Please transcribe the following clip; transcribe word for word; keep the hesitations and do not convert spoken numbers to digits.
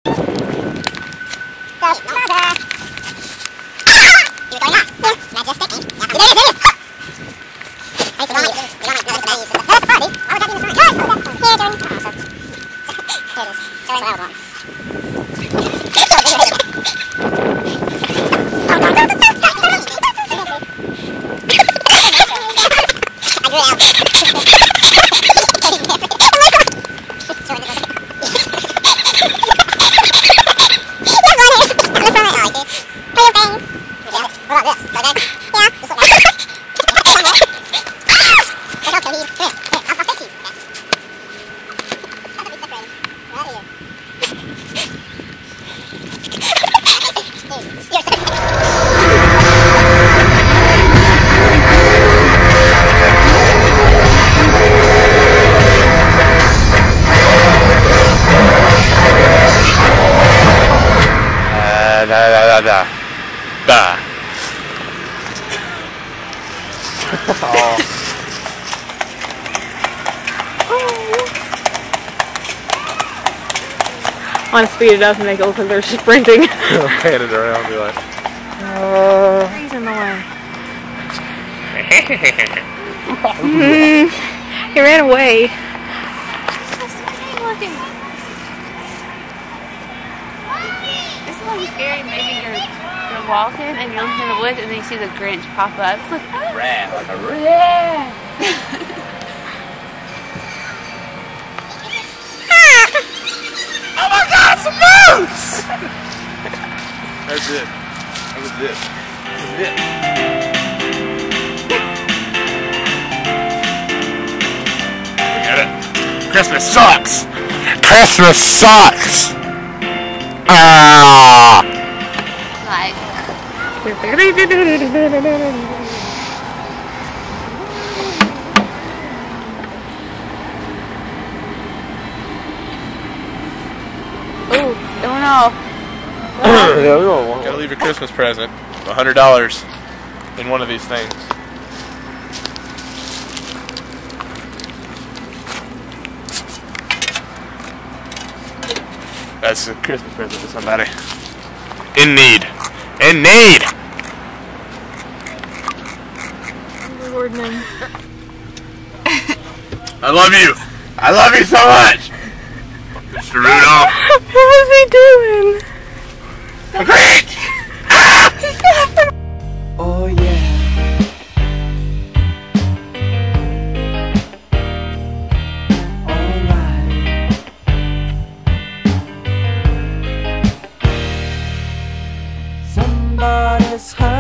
Da da da. Oh. I want to speed it up and make it look like they're sprinting. Pan it around and be like, uh... He's in the way. mm, he ran away. Isn't that scary? Maybe you're, you're walking and you're looking in the woods and then you see the Grinch pop up. It's like, oh. rat, like a rat. Oh my God, it's a moose! That's it. That was it. That was it. We got it. Christmas sucks! Christmas sucks! Ah! Like. Oh, don't know. Yeah, we don't want Gotta leave your Christmas present. A hundred dollars in one of these things. That's a Christmas present to somebody. In need. In need! Lord name. I love you! I love you so much! Mister Rudolph. How's he doing? Great! Oh yeah. Alright. Somebody's hurt.